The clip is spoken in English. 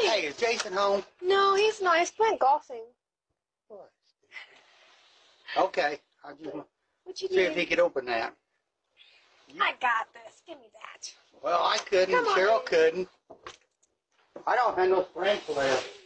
Hey, is Jason home? No, he's not. He's playing golfing. What? Okay. I'll just What you see if need? he could open that. I got this. Give me that. Well, I couldn't. Come on, Cheryl baby. couldn't. I don't have no strength left.